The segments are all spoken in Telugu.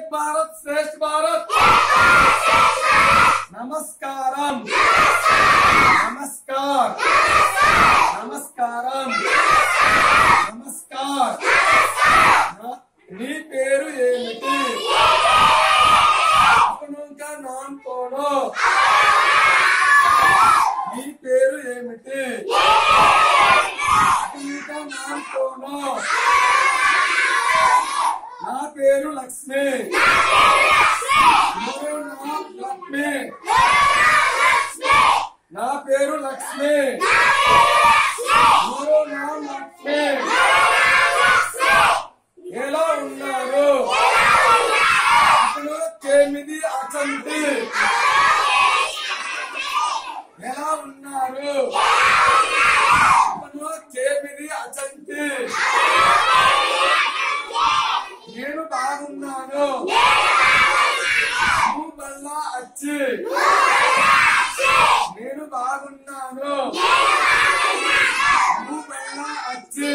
एक भारत श्रेष्ठ भारत। नमस्कारम नमस्कार नमस्कारम नमस्कार। नी पेरू ఏమిటి? अपनों नाम तोड़ो। नी पेरू ఏమిటి? अपनों नाम तोड़ो। ना पेरू लक्ष्मी। मेरा नाम लक्ष्मी। ना पेरू लक्ष्मी। मेरा नाम लक्ष्मी। ఎలా ఉన్నారు? అతను కేమిది అచంతి. ఎలా ఉన్నారు? అతను కేమిది అచంతి. నేను బాగున్నాను. నువ్వు బల్లా అచ్చి. నేను బాగున్నాను. నువ్వు బల్లా అచ్చి.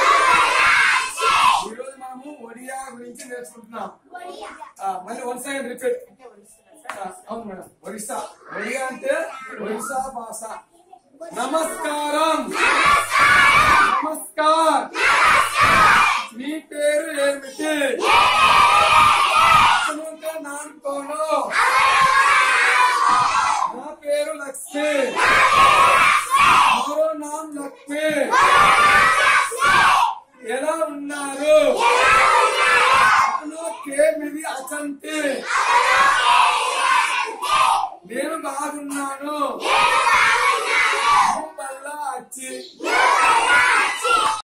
ఈరోజు మనము ఒడియా గురించి నేర్చుకుంటున్నాం. మళ్ళీ వన్ సెకండ్ రిపీట్. అవును మేడం, ఒరిస్సా. ఒడియా అంటే ఒరిస్సా భాష. నమస్కారం నమస్కార్